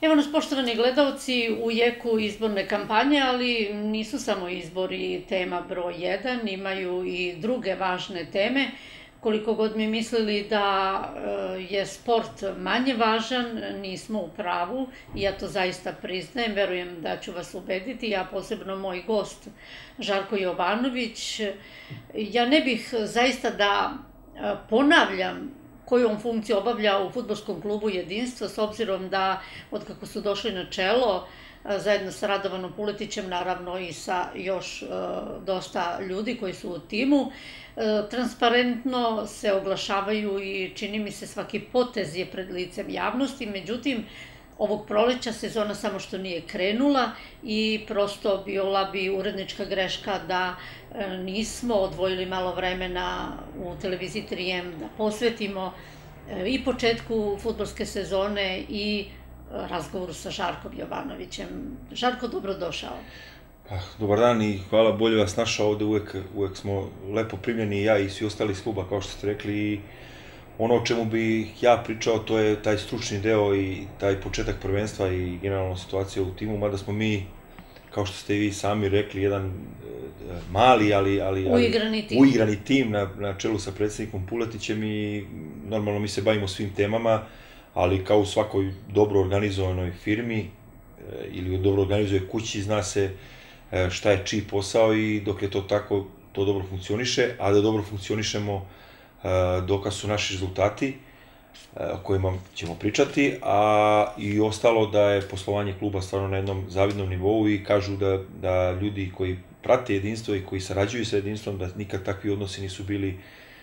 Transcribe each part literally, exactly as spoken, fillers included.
Evo nas, poštovani gledalci, u jeku izborne kampanje, ali nisu samo izbori tema broj jedan, imaju i druge važne teme. Koliko god mi mislili da je sport manje važan, nismo u pravu, i ja to zaista priznajem, verujem da ću vas ubediti, ja posebno moj gost Žarko Jovanović. Ja ne bih zaista da ponavljam koju on funkciju obavlja u fudbalskom klubu Jedinstvo, s obzirom da od kako su došli na čelo, zajedno sa Radovanom Puletićem, naravno i sa još dosta ljudi koji su u timu, transparentno se oglašavaju i čini mi se svaki potez je pred licem javnosti. Međutim, ovog proleća sezona samo što nije krenula i prosto bila bi urednička greška da nismo odvojili malo vremena u televiziji tri em da posvetimo i početku fudbalske sezone i razgovoru sa Žarkom Jovanovićem. Žarko, dobrodošao. Dobar dan i hvala, bolje vas našao ovde, uvek smo lepo primljeni, ja i svi ostali iz kluba, kao što ste rekli, i ono o čemu bih ja pričao, to je taj stručni deo i taj početak prvenstva i generalna situacija u timu, mada smo mi, kao što ste i vi sami rekli, jedan mali, ali uigrani tim na čelu sa predsednikom Puletićem, i normalno mi se bavimo svim temama, ali kao u svakoj dobro organizovanoj firmi ili u dobro organizuje kući, zna se šta je čiji posao, i dok je to tako, to dobro funkcioniše, a da dobro funkcionišemo dokaz su naši rezultati o kojima ćemo pričati, a i ostalo da je poslovanje kluba stvarno na jednom zavidnom nivou, i kažu da ljudi koji prate Jedinstvo i koji sarađuju sa Jedinstvom, da nikad takvi odnosi nisu bili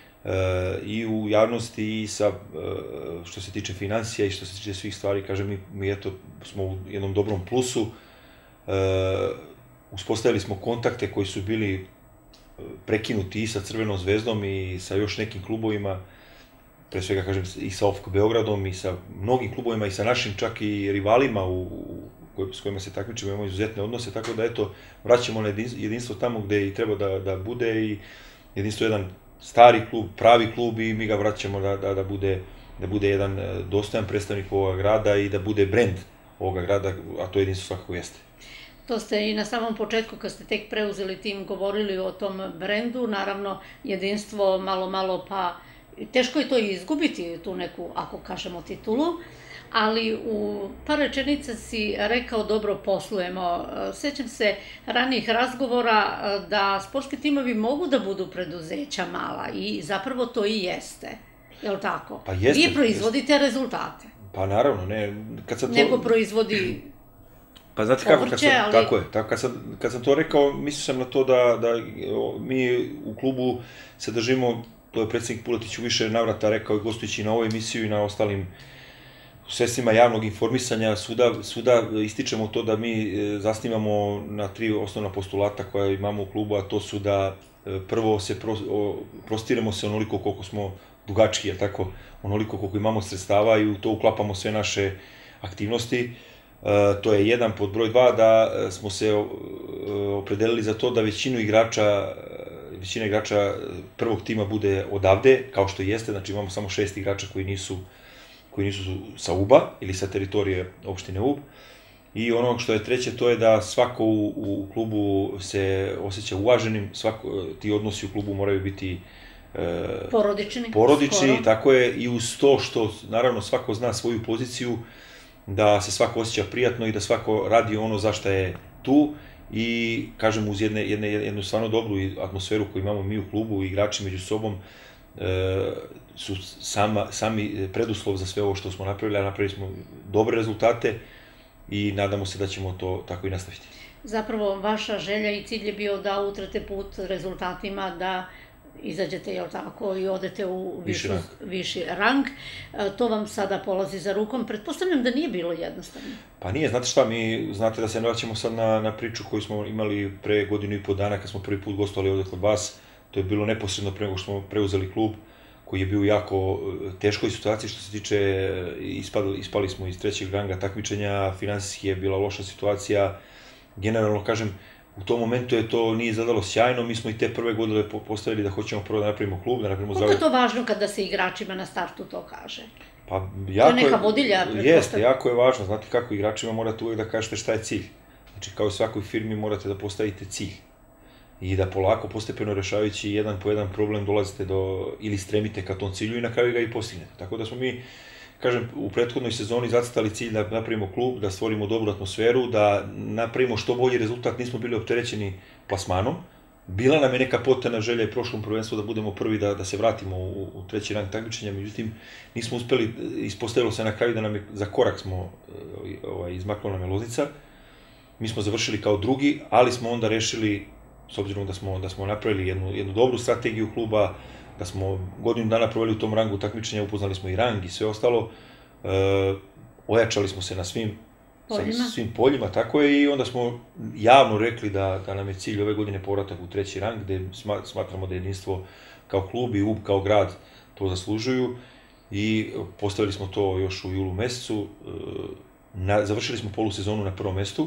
i u javnosti i što se tiče financija i što se tiče svih stvari. Kažem, mi eto smo u jednom dobrom plusu, uspostavili smo kontakte koji su bili prekinuti i sa Crvenom zvezdom i sa još nekim klubovima, pre svega kažem i sa O F K Beogradom i sa mnogim klubovima i sa našim čak i rivalima s kojima se takmičimo, imamo izuzetne odnose, tako da eto vraćamo na Jedinstvo tamo gde i treba da bude, i Jedinstvo je jedan stari klub, pravi klub, i mi ga vraćamo da bude jedan dostojan predstavnik ovoga grada i da bude brend ovoga grada, a to Jedinstvo svakako jeste. To ste i na samom početku, kad ste tek preuzeli tim, govorili o tom brendu. Naravno, Jedinstvo malo, malo, pa teško je to i izgubiti, tu neku, ako kažemo, titulu, ali u par rečenica si rekao dobro poslujemo. Sećam se ranijih razgovora da sportski timovi mogu da budu preduzeća mala, i zapravo to i jeste, je li tako? Pa jeste. Vi proizvodite rezultate. Pa naravno, ne. Neko proizvodi pa znate kako, tako je, kad sam to rekao, mislio sam na to da mi u klubu se držimo, to je predsednik Puletić u više navrata rekao, gostujući na ovoj emisiju i na ostalim sredstvima javnog informisanja, svuda ističemo to da mi zasnivamo na tri osnovna postulata koja imamo u klubu, a to su da prvo se prostiremo se onoliko koliko smo dugački, je tako, onoliko koliko imamo sredstava, i u to uklapamo sve naše aktivnosti. To je jedan. Pod broj dva, da smo se opredelili za to da većinu igrača, većina igrača prvog tima bude odavde, kao što jeste, znači imamo samo šest igrača koji nisu koji nisu sa U B A ili sa teritorije opštine Ub. I ono što je treće, to je da svako u klubu se osjeća uvaženim, ti odnosi u klubu moraju biti porodični, tako je, i uz to što naravno svako zna svoju poziciju, da se svako osjeća prijatno i da svako radi ono za šta je tu, i kažem, uz jednu stvarno dobru atmosferu koju imamo mi u klubu, igrači među sobom su sami preduslov za sve ovo što smo napravili, a napravili smo dobre rezultate i nadamo se da ćemo to tako i nastaviti. Zapravo, vaša želja i cilj je bio da utrete put rezultatima, da izađete, jel tako, i odete u viši rang. To vam sada polazi za rukom. Pretpostavljam da nije bilo jednostavno. Pa nije, znate šta, mi znate da se ne vraćamo sad na priču koju smo imali pre godinu i po dana kad smo prvi put gostovali ovde kod vas. To je bilo neposredno pre nego što smo preuzeli klub, koji je bio u jako teškoj situaciji što se tiče, ispali smo iz trećeg ranga takmičenja, finansijski je bila loša situacija, generalno kažem, u tom momentu je to nije izgledalo sjajno, mi smo i te prve godine postavili da hoćemo prvo da napravimo klub, da napravimo... Koliko je to važno kada se igračima na startu to kaže? Pa, jako to je neka vodilja, jeste, jako je važno, znate kako, igračima morate uvek da kažete šta je cilj. Znači, kao i svakoj firmi morate da postavite cilj. I da polako, postepeno rešavajući jedan po jedan problem dolazite do, ili stremite ka tom cilju i na kraju ga i postignete. Tako da smo mi, kažem, u prethodnoj sezoni zacrtali cilj da napravimo klub, da stvorimo dobru atmosferu, da napravimo što bolji rezultat, nismo bili opterećeni plasmanom. Bila nam je neka potena želja i prošlom prvenstvu da budemo prvi, da, da se vratimo u, u treći rang takmičenja, međutim, nismo uspeli, ispostavilo se na kraju da nam je, za korak smo, ovaj, izmakla nam je Loznica. Mi smo završili kao drugi, ali smo onda rešili, s obzirom da smo, da smo napravili jednu, jednu dobru strategiju kluba, da smo godinu dana proveli u tom rangu takmičenja, upoznali smo i rang i sve ostalo, e, ojačali smo se na svim poljima. svim poljima, tako je, i onda smo javno rekli da, da nam je cilj ove godine povratak u treći rang, gde smatramo da jedinstvo kao klub i U B kao grad to zaslužuju, i postavili smo to još u julu mesecu, na, završili smo polusezonu na prvom mestu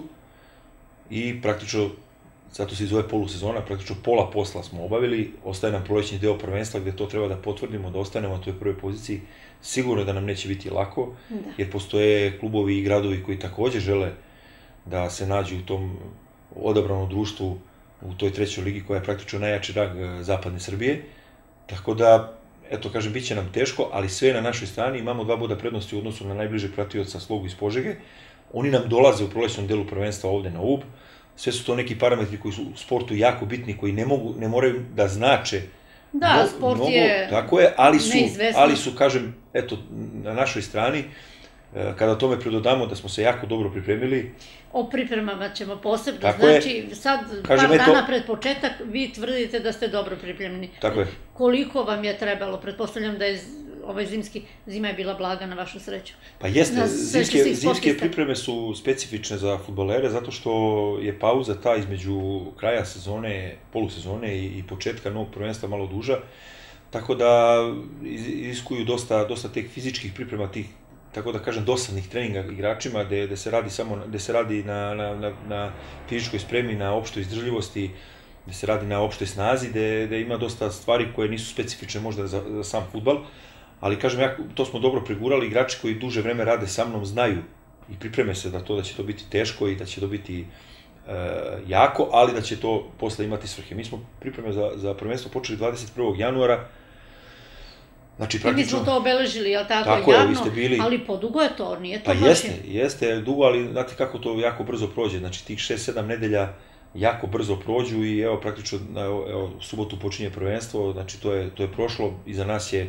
i praktično, zato se i zove polusezona, praktično pola posla smo obavili, ostaje nam prolećni deo prvenstva gde to treba da potvrdimo, da ostanemo na toj prvoj poziciji. Sigurno je da nam neće biti lako, da. Jer postoje klubovi i gradovi koji takođe žele da se nađu u tom odabranom društvu u toj trećoj ligi koja je praktično najjači rang zapadne Srbije. Tako da, eto kažem, bit će nam teško, ali sve na našoj strani, imamo dva boda prednosti u odnosu na najbližeg pratioca Slogu iz Požege. Oni nam dolaze u prolećnom delu prvenstva ovde na U B. Sve su to neki parametri koji su u sportu jako bitni, koji ne mogu, ne moraju da znače. Da, no, sport mnogo, je, tako je, ali su, neizvesno. Ali su, kažem, eto, na našoj strani, kada tome pridodamo da smo se jako dobro pripremili. O pripremama ćemo posebno, tako znači, je, sad, kažem, par eto, dana pred početak, vi tvrdite da ste dobro pripremljeni. Tako je. Koliko vam je trebalo? Pretpostavljam da je ovaj zimski, zima je bila blaga na vašu sreću. Pa jeste, zimske, zimske pripreme su specifične za fudbalere, zato što je pauza ta između kraja sezone, polusezone i, i početka novog prvenstva malo duža, tako da iskuju dosta, dosta teh fizičkih priprema, tih, tako da kažem, dosadnih treninga igračima, gde, gde se radi samo, gde se radi na, na, na, na fizičkoj spremi, na opštoj izdržljivosti, gde se radi na opštoj snazi, gde, gde ima dosta stvari koje nisu specifične možda za, za sam fudbal. Ali, kažem, ja, to smo dobro pregurali, igrači koji duže vreme rade sa mnom znaju i pripreme se da to, da će to biti teško i da će to biti e, jako, ali da će to posle imati svrhe. Mi smo pripreme za, za prvenstvo počeli dvadeset prvog januara, znači praktično... I mi smo to obeležili, jel tako, tako javno, je, vi ste bili... ali podugo je to, nije to pa baš... Pa jeste, jeste dugo, ali znate kako to jako brzo prođe, znači tih šest sedam nedelja jako brzo prođu i evo praktično, evo, evo u subotu počinje prvenstvo, znači to je, to je prošlo, iza nas je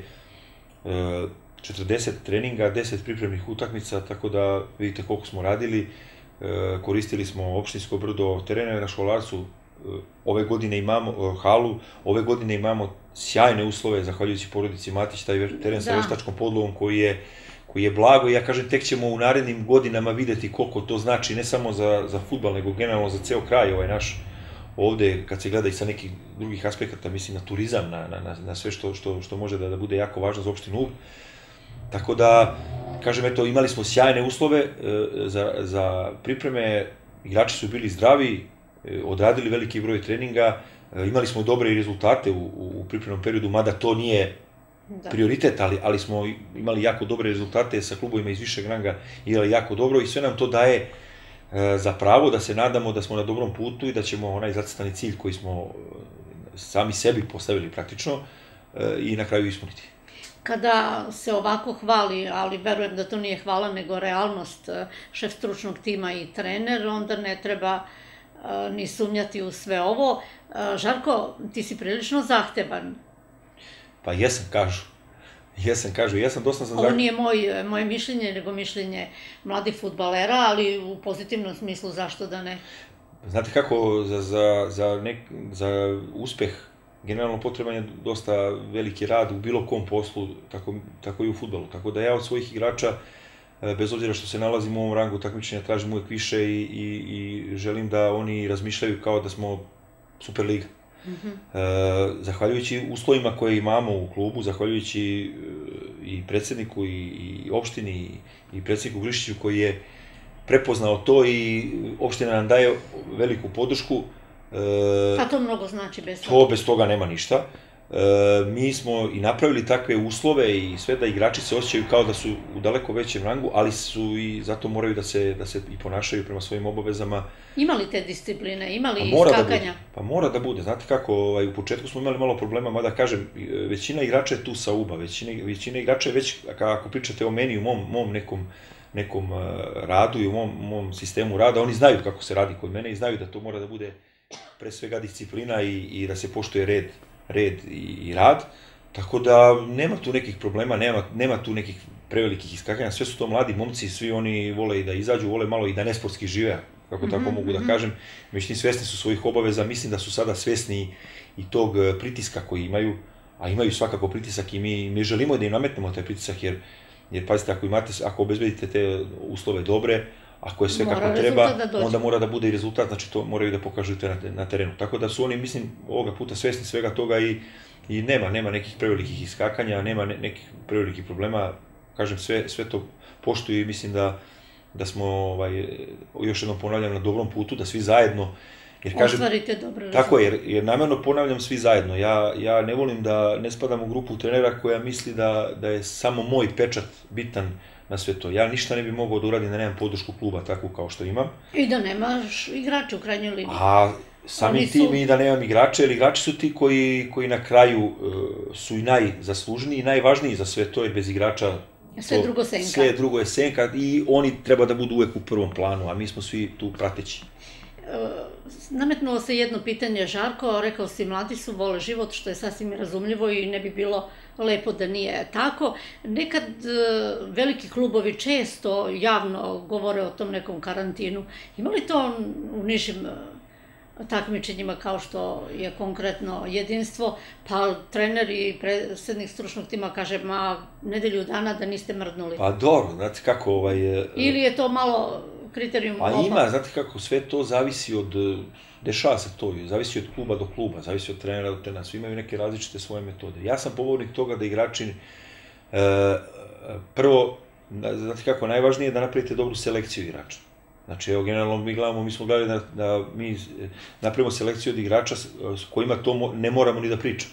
četrdeset treninga, deset pripremnih utakmica, tako da vidite koliko smo radili. Koristili smo opštinsko brdo terene na Školarcu, ove godine imamo halu, ove godine imamo sjajne uslove, zahvaljujući porodici Matić, taj teren sa veštačkom podlogom koji je, koji je blago, i ja kažem, tek ćemo u narednim godinama videti koliko to znači, ne samo za, za fudbal, nego generalno za ceo kraj ovaj naš. Ovde, kad se gleda i sa nekih drugih aspekata, mislim na turizam, na, na, na sve što, što, što može da, da bude jako važno za opštinu U B. Tako da, kažem, eto, imali smo sjajne uslove e, za, za pripreme, igrači su bili zdravi, e, odradili veliki broj treninga, e, imali smo dobre rezultate u, u pripremnom periodu, mada to nije da. prioritet, ali, ali smo imali jako dobre rezultate sa klubovima iz višeg ranga, igrali jako dobro i sve nam to daje za pravo da se nadamo da smo na dobrom putu i da ćemo onaj zacrtani cilj koji smo sami sebi postavili praktično i na kraju ispuniti. Kada se ovako hvali, ali verujem da to nije hvala nego realnost, šef stručnog tima i trener, onda ne treba ni sumnjati u sve ovo. Žarko, ti si prilično zahtevan. Pa jesam, kažu. Jesam, kažu, jesam dosta sam... Ovo nije moj, moje mišljenje, nego mišljenje mladih fudbalera, ali u pozitivnom smislu zašto da ne? Znate kako, za, za, za, nek, za uspeh generalno potreban je dosta veliki rad u bilo kom poslu, tako, tako i u fudbalu. Tako da ja od svojih igrača, bez obzira što se nalazim u ovom rangu takmičenja, tražim uvek više i, i, i želim da oni razmišljaju kao da smo Superliga. Mm-hmm. E, zahvaljujući uslovima koje imamo u klubu, zahvaljujući i predsjedniku i, i opštini i, i predsjedniku Glišiću koji je prepoznao to i opština nam daje veliku podršku. E, A to mnogo znači bez toga? To bez toga nema ništa. mi smo i napravili takve uslove i sve da igrači se osjećaju kao da su u daleko većem rangu, ali su i zato moraju da se, da se i ponašaju prema svojim obavezama. Ima li te discipline, ima li iskakanja? Pa mora da bude. Znate kako, u početku smo imali malo problema, mada kažem, većina igrača je tu sa U B A, većina igrača je već, ako pričate o meni, u mom nekom nekom radu i u mom sistemu rada, oni znaju kako se radi kod mene i znaju da to mora da bude pre svega disciplina i da se poštuje red red i rad, tako da nema tu nekih problema, nema tu nekih prevelikih iskakanja, sve su to mladi momci, svi oni vole i da izađu, vole malo i da nesportski žive, kako tako mogu da kažem, međutim svesni su svojih obaveza, mislim da su sada svesni i tog pritiska koji imaju, a imaju svakako pritisak i mi želimo da im nametnemo taj pritisak, jer pazite, ako obezbedite te uslove dobre, ako je sve kako treba, onda mora da bude i rezultat, znači to moraju da pokažu na terenu. Tako da su oni, mislim, ovoga puta svesni svega toga i nema, nema nekih prevelikih iskakanja, nema nekih prevelikih problema, kažem, sve to poštuju i mislim da smo, još jednom ponavljam, na dobrom putu, da svi zajedno, ostvarite dobro rezultat. Tako je, jer namjerno ponavljam svi zajedno, ja ne volim da ne spadam u grupu trenera koja misli da je samo moj pečat bitan na sve to. Ja ništa ne bi mogao da uradim da nemam podršku kluba takvu kao što imam. I da nemaš igrače u krajnjoj liniji. A samim tim i da nemam igrače, jer igrači su ti koji na kraju su i najzaslužniji i najvažniji za sve to, jer bez igrača sve drugo senka. Sve drugo je senka i oni treba da budu uvek u prvom planu, a mi smo svi tu prateći. Nametnulo se jedno pitanje, Žarko, rekao si mladi su, vole život, što je sasvim razumljivo i ne bi bilo lepo da nije tako. Nekad veliki klubovi često javno govore o tom nekom karantinu. Ima li to u nižim takmičenjima kao što je konkretno Jedinstvo, pa trener i predsednik stručnog tima kaže, ma nedelju dana da niste mrdnuli. Pa dobro, znate kako ovaj... Ili je to malo kriterijum oba? Pa ima, znate kako, sve to zavisi od, dešava se to, zavisi od kluba do kluba, zavisi od trenera do trenera, svi imaju neke različite svoje metode. Ja sam pobornik toga da igrači, prvo, znate kako, najvažnije je da napravite dobru selekciju igrača. Znači, evo, generalno mi gledamo, mi smo gledali da mi napravimo selekciju od igrača s kojima to ne moramo ni da pričamo.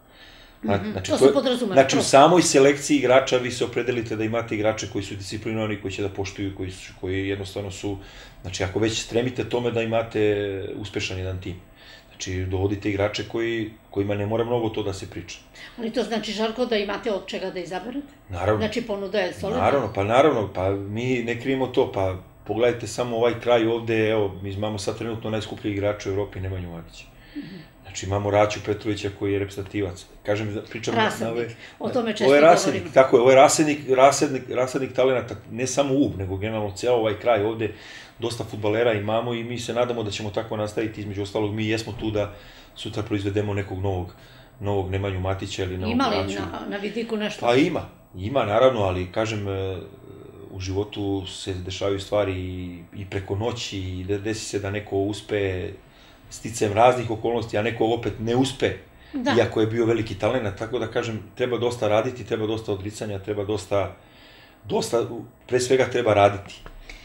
To se podrazumeva. Znači, u samoj selekciji igrača vi se opredelite da imate igrače koji su disciplinovani, koji će da poštuju, koji jednostavno su... Znači, ako već stremite tome da imate uspešan jedan tim. Znači, dovodite igrače kojima ne mora mnogo to da se priča. Ali to znači, Žarko, da imate od čega da izaberete? Naravno. Znači, ponuda je solidna? Naravno, pa naravno, pa mi ne krivimo to, pa pogledajte samo ovaj kraj ovde, evo, mi imamo sad trenutno najskuplji igrač u Evropi, Nemanju Matića. Znači, imamo Raću Petrovića koji je reprezentativac. Kažem, pričam... Rasadnik, o tome često govorimo. Tako je, ovo je rasadnik talenata, ne samo U B, nego generalno ceo ovaj kraj ovde, dosta fudbalera imamo i mi se nadamo da ćemo tako nastaviti, između ostalog, mi jesmo tu da sutra proizvedemo nekog novog Nemanju Matića ili novog Raću. Ima li na vidiku nešto? Pa ima, ima naravno, ali kažem, u životu se dešavaju stvari i preko noći i desi se da neko uspe sticajem raznih okolnosti, a neko opet ne uspe, iako je bio veliki talent, tako da kažem, treba dosta raditi, treba dosta odricanja, treba dosta, dosta, pre svega treba raditi.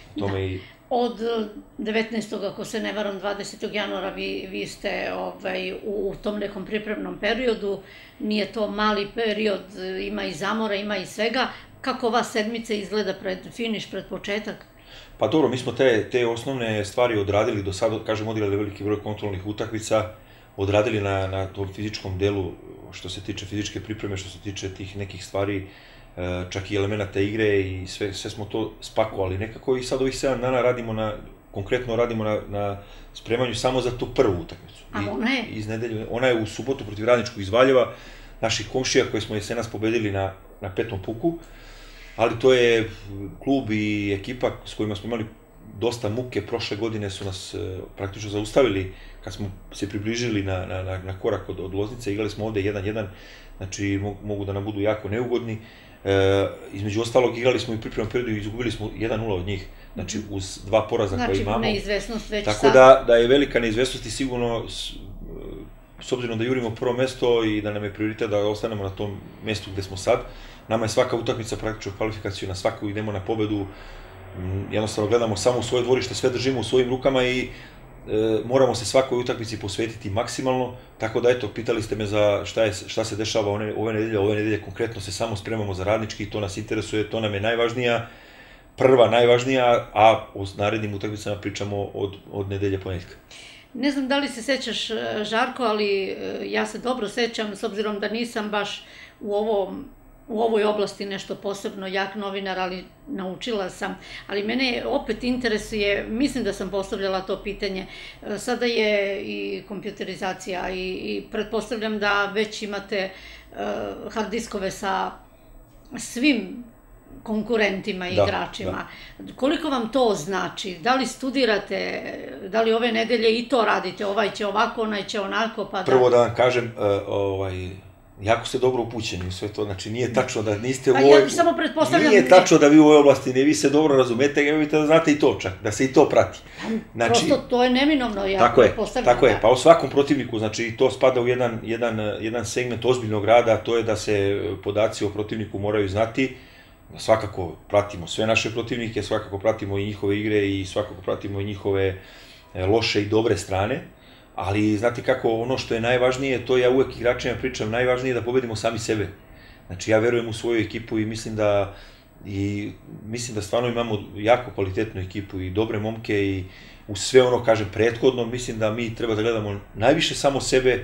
Od devetnaestog ako se ne varam, dvadesetog januara vi ste u tom nekom pripremnom periodu, nije to mali period, ima i zamora, ima i svega. Kako ova sedmica izgleda pred finiš, pred početak? Pa dobro, mi smo te osnovne stvari odradili do sada, kažem, odigrali veliki broj kontrolnih utakmica, odradili na tom fizičkom delu što se tiče fizičke pripreme, što se tiče tih nekih stvari, čak i elemenata igre i sve smo to spakovali. Nekako i sad ovih sedam dana radimo na, konkretno radimo na spremanju samo za tu prvu utakmicu. A ona je? Iz nedelje, ona je u subotu protiv Radničkog iz Valjeva, naših komšija koje smo jesenas pobedili na petom puku, ali to je klub i ekipa s kojima smo imali dosta muke. Prošle godine su nas praktično zaustavili kad smo se približili na korak od Loznice, igrali smo ovde jedan jedan, znači mogu da nam budu jako neugodni. Između ostalog igrali smo i pripremnom periodu i izgubili smo jedan nula od njih, znači uz dva poraza koje imamo. Znači neizvesnost već sad. Tako da je velika neizvesnost i sigurno, s obzirom da jurimo prvo mesto i da nam je prioritet da ostanemo na tom mestu gde smo sad, nama je svaka utakmica praktično kvalifikaciju, na svaku idemo na pobedu, jednostavno gledamo samo u svoje dvorište, sve držimo u svojim rukama i moramo se svakoj utakmici posvetiti maksimalno, tako da eto, pitali ste me za šta, je, šta se dešava ove, ove nedelje, ove nedelje konkretno se samo spremamo za Radnički, to nas interesuje, to nam je najvažnija, prva najvažnija, a o narednim utakmicama pričamo od, od nedelje ponedjeljka. Ne znam da li se sećaš, Žarko, ali ja se dobro sećam, s obzirom da nisam baš u ovom u ovoj oblasti nešto posebno jak novinar, ali naučila sam. Ali mene opet interesuje, mislim da sam postavljala to pitanje, sada je i kompjuterizacija i, i pretpostavljam da već imate uh, hard diskove sa svim konkurentima i da, igračima. Da. Koliko vam to znači? Da li studirate, da li ove nedelje i to radite? Ovaj će ovako, onaj će onako, pa da... Prvo da vam kažem, uh, ovaj... jako ste dobro upućeni u sve to, znači nije tačno da niste u ovoj... ovoj... Ja samo pretpostavljam... Nije tačno da vi u ovoj oblasti ne, vi se dobro razumete, ja bih da znate i to čak, da se i to prati. Znači, prosto to je neminovno, ja tako pretpostavljam. Je, tako da. je, pa o svakom protivniku, znači to spada u jedan, jedan, jedan segment ozbiljnog rada, to je da se podaci o protivniku moraju znati, da svakako pratimo sve naše protivnike, svakako pratimo i njihove igre i svakako pratimo i njihove loše i dobre strane. Ali, znate kako, ono što je najvažnije, to ja uvek igračima pričam, najvažnije je da pobedimo sami sebe. Znači, ja verujem u svoju ekipu i mislim da i mislim da stvarno imamo jako kvalitetnu ekipu i dobre momke i u sve ono, kažem, prethodno, mislim da mi treba da gledamo najviše samo sebe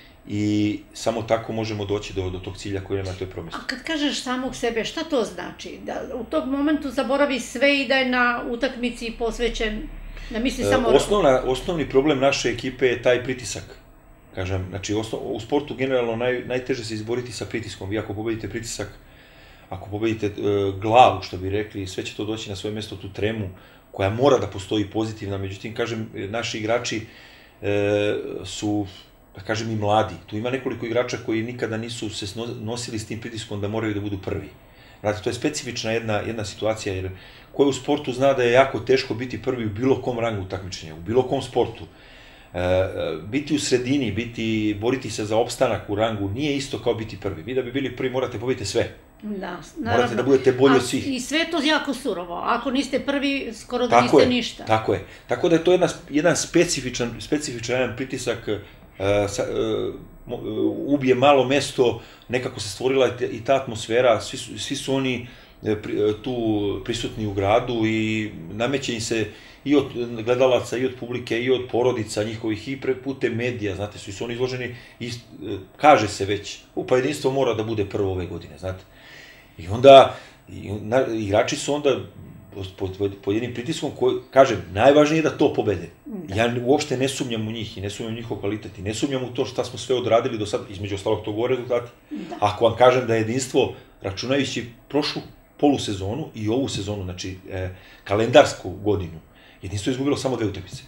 i samo tako možemo doći do, do tog cilja koji nam na toj promesti. A kad kažeš samog sebe, šta to znači? Da u tom momentu zaboravi sve i da je na utakmici posvećen... Da misli samo... Osnovna, osnovni problem naše ekipe je taj pritisak. Kažem, znači osnov, u sportu generalno naj, najteže se izboriti sa pritiskom. Vi ako pobedite pritisak, ako pobedite e, glavu, što bi rekli, sve će to doći na svoje mjesto, tu tremu, koja mora da postoji pozitivna. Međutim, kažem, naši igrači e, su, da kažem, i mladi. Tu ima nekoliko igrača koji nikada nisu se nosili s tim pritiskom da moraju da budu prvi. Znate, to je specifična jedna, jedna situacija, jer ko je u sportu zna da je jako teško biti prvi u bilo kom rangu takmičenja, u bilo kom sportu. E, biti u sredini, biti, boriti se za opstanak u rangu nije isto kao biti prvi. Vi da bi bili prvi morate pobediti sve. Da, naravno. Morate da budete bolji od svih. I sve to jako surovo. Ako niste prvi, skoro da niste ništa. Tako je. Tako da je to jedna, jedan specifičan, specifičan jedan pritisak, uh, sa, uh, ubije malo mesto, nekako se stvorila i ta atmosfera, svi su, svi su oni tu prisutni u gradu i nameće im se i od gledalaca, i od publike, i od porodica njihovih, i putem medija, znate, su i su oni izloženi, i kaže se već, pa jedinstvo mora da bude prvo ove godine, znate. I onda, i, na, igrači su onda pod, pod, pod jednim pritiskom koji, kažem, najvažnije je da to pobede. Da. Ja uopšte ne sumnjam u njih i ne sumnjam u njihov kvalitet i ne sumnjam u to šta smo sve odradili do sada, između ostalog to govore rezultati. Da. Ako vam kažem da je jedinstvo, računajući prošlu polusezonu i ovu sezonu, znači e, kalendarsku godinu, jedinstvo je izgubilo samo dve utakmice.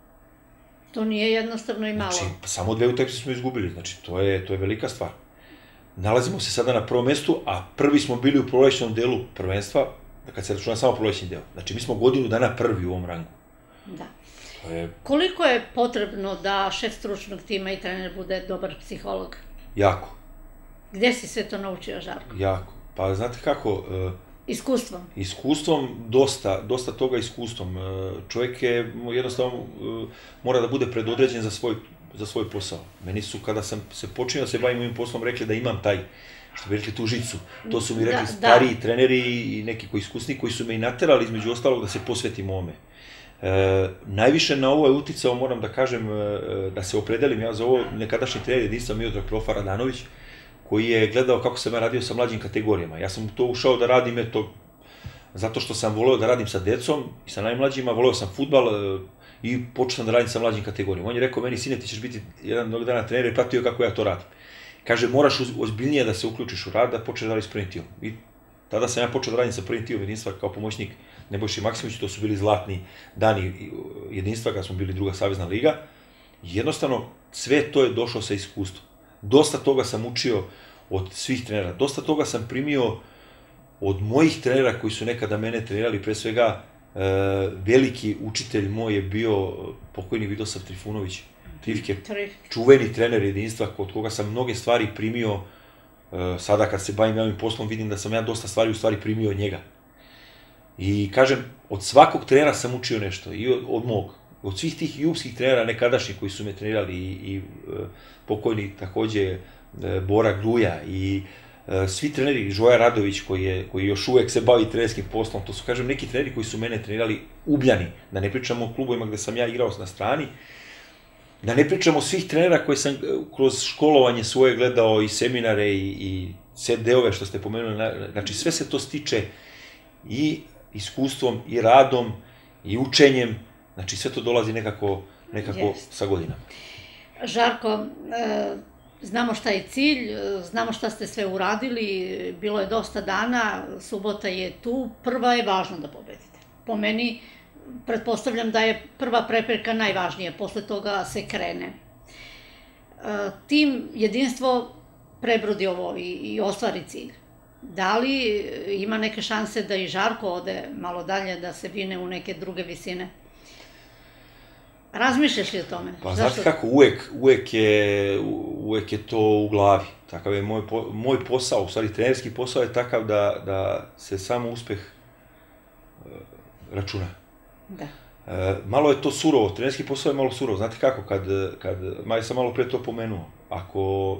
To nije jednostavno i malo. Znači, samo dve utakmice smo izgubili, znači to je, to je velika stvar. Nalazimo se sada na prvom mestu, a prvi smo bili u prolećnom delu prvenstva, kad se računa samo prolećni deo. Znači, mi smo godinu dana prvi u ovom rangu. Da. To je... Koliko je potrebno da šef stručnog tima i trener bude dobar psiholog? Jako. Gde si sve to naučio, Žarko? Jako. Pa, znate kako... Iskustvom? Iskustvom, dosta, dosta toga iskustvom. Čovjek je jednostavno mora da bude predodređen za svoj, za svoj posao. Meni su, kada sam se počinio da se bavim ovim poslom, rekli da imam taj, što bi rekli, tu žicu. To su mi rekli da, stariji da. treneri i neki koji iskusni, koji su me i naterali, između ostalog, da se posvetim ovome. E, najviše na ovo je uticao, moram da kažem, da se opredelim ja za ovo, nekadašnji trener jedinstva Miodrag Profa Radanović, koji je gledao kako sam ja radio sa mlađim kategorijama. Ja sam to ušao da radim, eto, zato što sam voleo da radim sa decom i sa najmlađima, voleo sam fudbal i počeo sam da radim sa mlađim kategorijama. On je rekao meni, sine, ti ćeš biti jedan od dana trener i pratio kako ja to radim. Kaže, moraš ozbiljnije da se uključiš u rad, da počneš da radiš s prvim timom. I tada sam ja počeo da radim sa prvim timom jedinstva kao pomoćnik Nebojše Maksimović, to su bili zlatni dani jedinstva kada smo bili druga savezna liga. I jednostavno, sve to je došlo sa iskustvom. Dosta toga sam učio od svih trenera, dosta toga sam primio od mojih trenera koji su nekada mene trenirali, pre svega e, veliki učitelj moj je bio pokojni Vidosav Trifunović, Trifke, čuveni trener jedinstva, kod koga sam mnoge stvari primio, e, sada kad se bavim javnim poslom vidim da sam ja dosta stvari u stvari primio od njega. I kažem, od svakog trenera sam učio nešto, i od, od mog, od svih tih jupskih trenera nekadašnjih koji su me trenirali i pokojni takođe Bora Gruja i svi treneri, Žoja Radović koji još uvek se bavi trenerskim poslom, to su, kažem, neki treneri koji su mene trenirali Ugljani, da ne pričamo o klubovima gde sam ja igrao na strani, da ne pričamo o svih trenera koje sam kroz školovanje svoje gledao i seminare i C D-ove što ste pomenuli, znači sve se to stiče i iskustvom i radom i učenjem, znači sve to dolazi nekako sa godinama. Žarko, znamo šta je cilj, znamo šta ste sve uradili, bilo je dosta dana, subota je tu, prva je važno da pobedite. Po meni, pretpostavljam da je prva prepreka najvažnija, posle toga se krene. Tim jedinstvo prebrodi ovo i ostvari cilj. Da li ima neke šanse da i Žarko ode malo dalje, da se vine u neke druge visine? Razmišljaš li o tome? Pa znate kako, uvek je to u glavi. Takav je moj posao, u stvari trenerski posao je takav da se samo uspeh računa. Da. Malo je to surovo, trenerski posao je malo surovo. Znate kako, kad, Maja sam malo pre to pomenuo, ako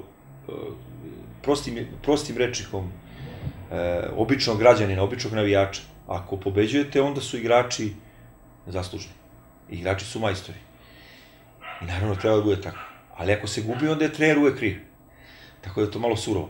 prostim rečnikom običnog građanina, običnog navijača, ako pobeđujete, onda su igrači zaslužni. Igrači su majstori. I naravno treba da bude tako. Ali ako se gubi, onda je trener uvek kriv. Tako da je to malo surovo.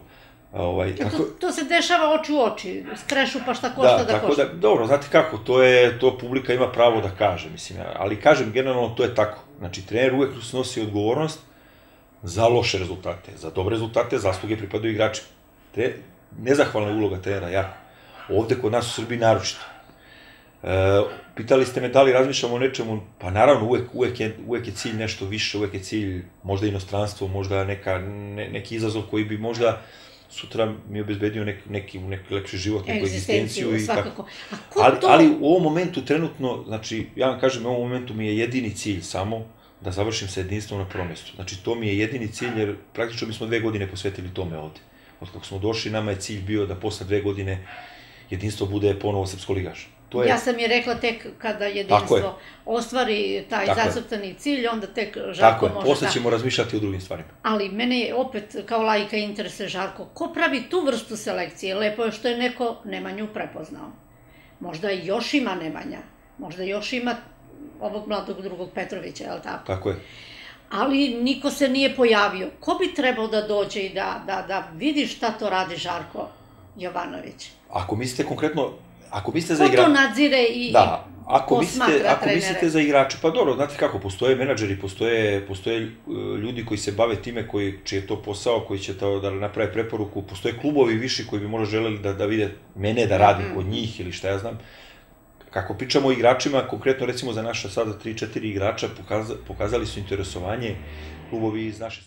To se dešava oči u oči, skrešu pa šta košta da košta. Dobro, znate kako, to publika ima pravo da kaže, mislim, ali kažem, generalno to je tako. Znači, trener uvek snosi odgovornost za loše rezultate. Za dobre rezultate zasluge pripadaju igračima. Nezahvalna je uloga trenera, jako. Ovde kod nas u Srbiji naročito. Pitali ste me da li razmišljamo o nečemu, pa naravno uvek je cilj nešto više, uvek je cilj možda inostranstvo, možda neki izazov koji bi možda sutra mi obezbedio neki lepši život, neku egzistenciju i tako. Ali u ovom momentu trenutno, znači ja vam kažem, u ovom momentu mi je jedini cilj samo da završim sa jedinstvom na prvom mestu. Znači to mi je jedini cilj jer praktično mi smo dve godine posvetili tome ovde. Od kako smo došli, nama je cilj bio da posle dve godine jedinstvo bude ponovo srpsko ligaš. Ja sam je rekla tek kada jedinstvo ostvari taj zacrtani cilj, onda tek Žarko može da... Tako je, posle ćemo razmišljati o drugim stvarima. Ali mene je opet kao laika interesuje Žarko, ko pravi tu vrstu selekcije? Lepo je što je neko Nemanju prepoznao. Možda još ima Nemanja, možda još ima ovog mladog drugog Petrovića, je li tako? Tako je. Ali niko se nije pojavio. Ko bi trebao da dođe i da vidi šta to radi Žarko Jovanović? Ako mislite konkretno... Ako mislite za igrače... Ko to nadzire i posmatra trenere? Ako mislite za igrače, pa dobro, znate kako, postoje menadžeri, postoje ljudi koji se bave time, čiji je to posao, koji će da naprave preporuku, postoje klubovi viši koji bi možda želeli da vide mene da radim kod njih ili šta ja znam. Kako pričamo o igračima, konkretno recimo za naša sada tri četiri igrača, pokazali su interesovanje klubovi iz naše...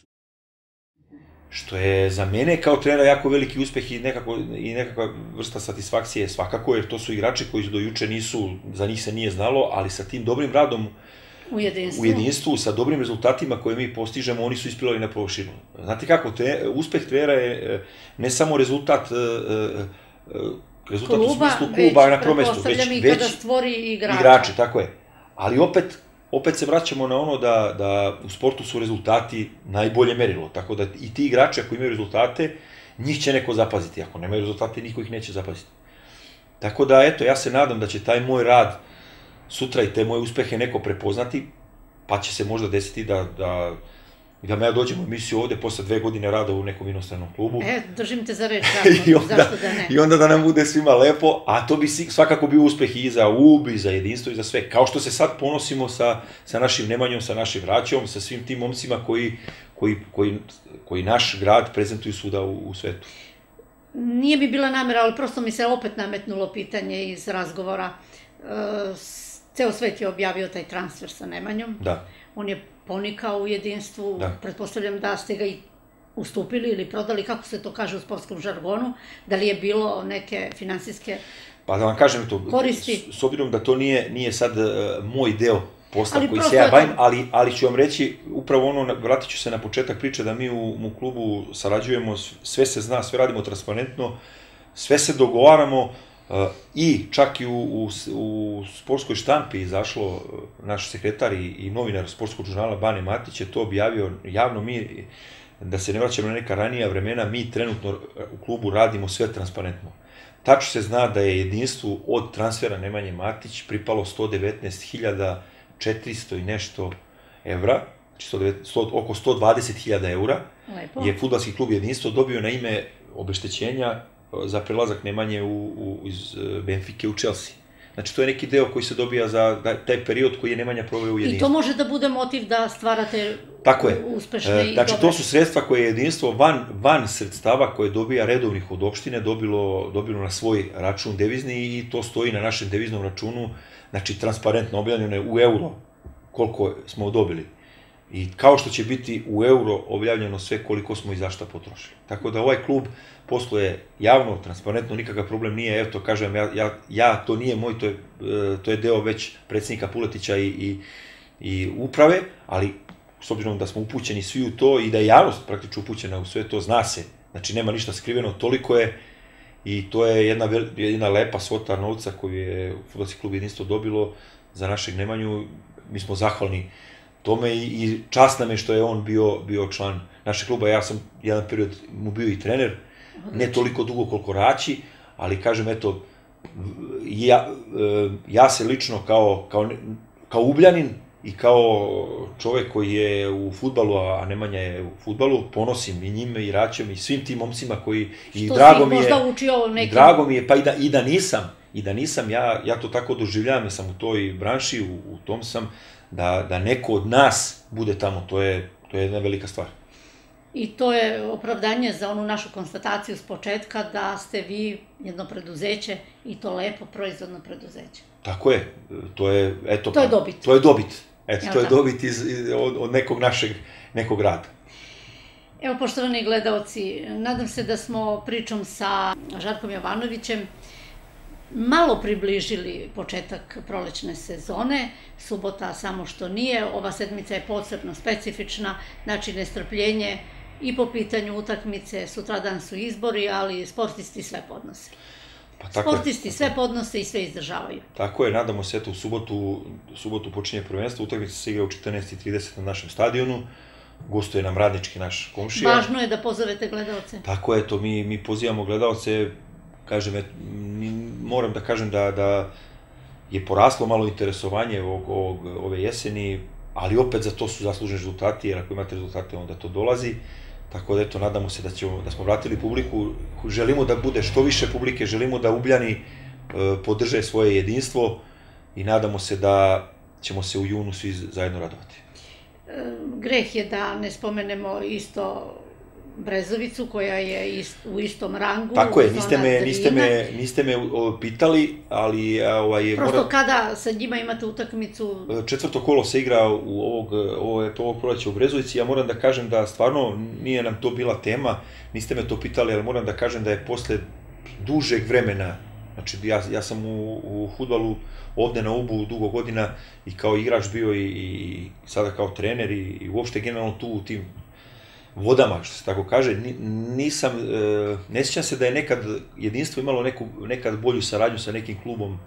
Što je za mene kao trenera jako veliki uspeh i nekakva vrsta satisfakcije svakako, jer to su igrači koji do juče nisu, za njih se nije znalo, ali sa tim dobrim radom u jedinstvu, sa dobrim rezultatima koje mi postižemo, oni su ispilali na površinu. Znate kako, uspeh trenera je ne samo rezultat rezultat u smislu kluba na prvom mestu, već igrači, tako je. Ali opet, opet se vraćamo na ono da u sportu su rezultati najbolje merilo, tako da i ti igrači ako imaju rezultate, njih će neko zapaziti, ako nemaju rezultate, niko ih neće zapaziti. Tako da, eto, ja se nadam da će taj moj rad sutra i te moje uspehe neko prepoznati, pa će se možda desiti da da me ja dođem u emisiju ovde posle dve godine rada u nekom inostranom klubu. E, držim te za reč, zašto da ne. I onda da nam bude svima lepo, a to bi svakako bio uspeh i za U B, i za jedinstvo, i za sve. Kao što se sad ponosimo sa našim Nemanjom, sa našim Vraćom, sa svim tim momcima koji naš grad prezentuju svuda u svetu. Nije bi bila namera, ali prosto mi se opet nametnulo pitanje iz razgovora. Ceo svet je objavio taj transfer sa Nemanjom. Da. On je ponikao u jedinstvu, pretpostavljam da ste ga i ustupili ili prodali, kako se to kaže u sportskom žargonu, da li je bilo neke finansijske koristi? Pa da vam kažem to, s obzirom da to nije sad moj deo posla koji se ja bavim, ali ću vam reći, upravo ono, vratit ću se na početak priče, da mi u klubu sarađujemo, sve se zna, sve radimo transparentno, sve se dogovaramo, I čak i u, u sportskoj štampi izašlo, naš sekretar i novinar sportskog žurnala Bane Matić je to objavio javno. Mi, da se ne vraćamo na neka ranija vremena, mi trenutno u klubu radimo sve transparentno. Tačno se zna da je jedinstvu od transfera Nemanje Matić pripalo sto devetnaest hiljada četiristo i nešto evra, oko sto dvadeset hiljada eura, je fudbalski klub Jedinstvo dobio na ime obeštećenja za prelazak Nemanje iz Benfike u Chelsea. Znači, to je neki deo koji se dobija za taj period koji je Nemanja proveo u Jedinstvu. I to može da bude motiv da stvarate uspešne i dobre. Znači, to su sredstva koje je Jedinstvo van sredstava koje dobija redovnih od opštine dobilo na svoj račun devizni i to stoji na našem deviznom računu, znači, transparentno objavljeno u euro koliko smo dobili. I kao što će biti u euro objavljeno sve koliko smo i za šta potrošili. Tako da ovaj klub posluje javno, transparentno, nikakav problem nije, eto, kažem, ja, to nije moj, to je deo već predsjednika Puletića i uprave, ali s obzirom da smo upućeni svi u to i da je javnost praktično upućena u sve to, zna se, znači nema ništa skriveno, toliko je i to je jedna lepa svota novca koju je fudbalski klub Jedinstvo dobilo za našeg Nemanju. Mi smo zahvalni tome i čast nam je što je on bio član našeg kluba. Ja sam jedan period mu bio i trener, ne toliko dugo koliko Raći, ali kažem, eto, ja se lično kao Ubljanin i kao čovek koji je u fudbalu, a Nemanja je u fudbalu, ponosim i njime i Raćem i svim tim momcima koji, i drago mi je, drago mi je, pa i da nisam, i da nisam, ja to tako doživljavam, ja sam u toj branši, u tom sam, da neko od nas bude tamo, to je jedna velika stvar. I to je opravdanje za onu našu konstataciju s početka da ste vi jedno preduzeće i to lepo proizvodno preduzeće. Tako je, to je, eto, to je dobit. To je dobit, eto, to je dobit od nekog našeg, nekog rada. Evo, poštovani gledalci, nadam se da smo pričom sa Žarkom Jovanovićem malo približili početak prolećne sezone. Subota samo što nije, ova sedmica je posebno specifična, znači nestrpljenje i po pitanju utakmice, sutradan su izbori, ali sportisti sve podnose. Sportisti sve podnose i sve izdržavaju. Tako je, nadamo se, eto, u subotu počinje prvenstvo, utakmica se igra u četrnaest i trideset na našem stadionu, gostuje nam Radnički, naš komšija. Važno je da pozovete gledalce. Tako je, eto, mi pozivamo gledalce, kažem, moram da kažem da je poraslo malo interesovanje ove jeseni, ali opet za to su zasluženi rezultati, jer ako imate rezultate onda to dolazi. Tako da, eto, nadamo se da smo vratili publiku, želimo da bude što više publike, želimo da Ubljani podrže svoje jedinstvo i nadamo se da ćemo se u junu svi zajedno radovati. Greh je da ne spomenemo isto Brezovicu, koja je u istom rangu. Tako je, niste me pitali, ali... Prosto kada sa njima imate utakmicu... Četvrto kolo se igra u ovog proleća u Brezovici. Ja moram da kažem da stvarno nije nam to bila tema, niste me to pitali, ali moram da kažem da je posle dužeg vremena, znači ja sam u fudbalu ovde na Ubu dugo godina i kao igrač bio i sada kao trener i uopšte generalno tu u tim vodama, što se tako kaže, nisam, ne sjećam se da je nekad jedinstvo imalo nekad bolju saradnju sa nekim klubom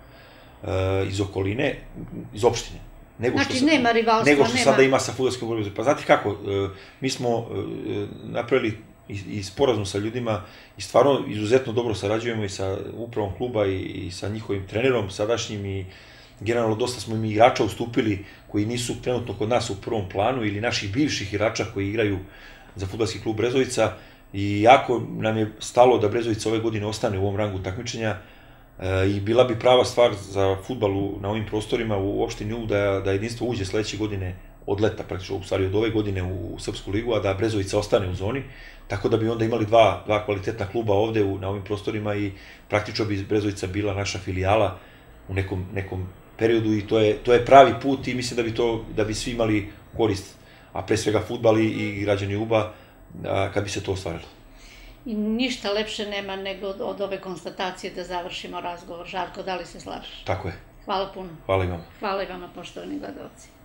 iz okoline, iz opštine. Znači nema rivalstva, nema... Nego što sada ima sa fudbalskim klubom. Pa znate kako, mi smo napravili i sporazum sa ljudima i stvarno izuzetno dobro sarađujemo i sa upravom kluba i sa njihovim trenerom sadašnjim i generalno dosta smo im igrača ustupili koji nisu trenutno kod nas u prvom planu ili naših bivših igrača koji igraju za fudbalski klub Brezovica i jako nam je stalo da Brezovica ove godine ostane u ovom rangu takmičenja i bila bi prava stvar za fudbal na ovim prostorima u opštini Ub da jedinstvo uđe sledeće godine od leta, praktično u stvari od ove godine u Srpsku ligu, a da Brezovica ostane u zoni, tako da bi onda imali dva kvalitetna kluba ovde na ovim prostorima i praktično bi Brezovica bila naša filijala u nekom periodu i to je pravi put i mislim da bi svi imali korist, a pre svega fudbal i građani Uba, kad bi se to ostvarilo. I ništa lepše nema nego od ove konstatacije da završimo razgovor. Žarko, da li se slažeš? Tako je. Hvala puno. Hvala i vama. Hvala i vama, poštovani gledalci.